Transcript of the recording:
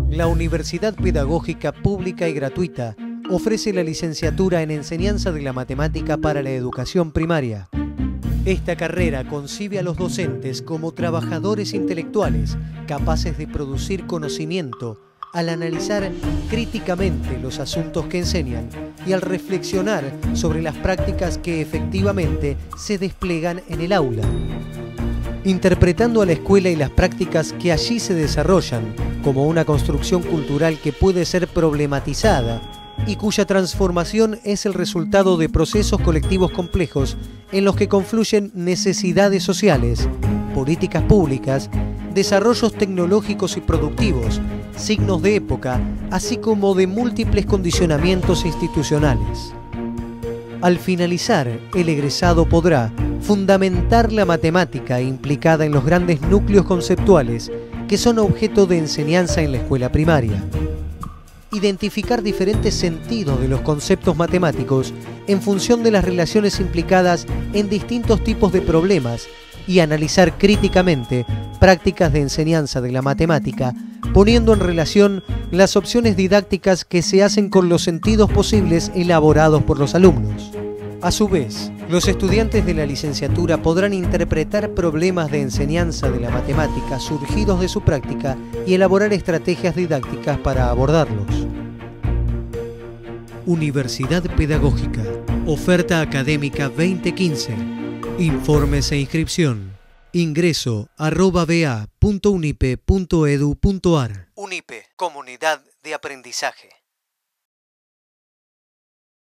La Universidad Pedagógica Pública y Gratuita ofrece la licenciatura en Enseñanza de la Matemática para la Educación Primaria. Esta carrera concibe a los docentes como trabajadores intelectuales capaces de producir conocimiento al analizar críticamente los asuntos que enseñan y al reflexionar sobre las prácticas que efectivamente se despliegan en el aula. Interpretando a la escuela y las prácticas que allí se desarrollan como una construcción cultural que puede ser problematizada y cuya transformación es el resultado de procesos colectivos complejos en los que confluyen necesidades sociales, políticas públicas, desarrollos tecnológicos y productivos, signos de época, así como de múltiples condicionamientos institucionales. Al finalizar, el egresado podrá fundamentar la matemática implicada en los grandes núcleos conceptuales que son objeto de enseñanza en la escuela primaria. Identificar diferentes sentidos de los conceptos matemáticos en función de las relaciones implicadas en distintos tipos de problemas y analizar críticamente prácticas de enseñanza de la matemática, poniendo en relación las opciones didácticas que se hacen con los sentidos posibles elaborados por los alumnos. A su vez, los estudiantes de la licenciatura podrán interpretar problemas de enseñanza de la matemática surgidos de su práctica y elaborar estrategias didácticas para abordarlos. Universidad Pedagógica. Oferta académica 2015. Informes e inscripción. Ingreso@ba.unipe.edu.ar. Unipe, Comunidad de Aprendizaje.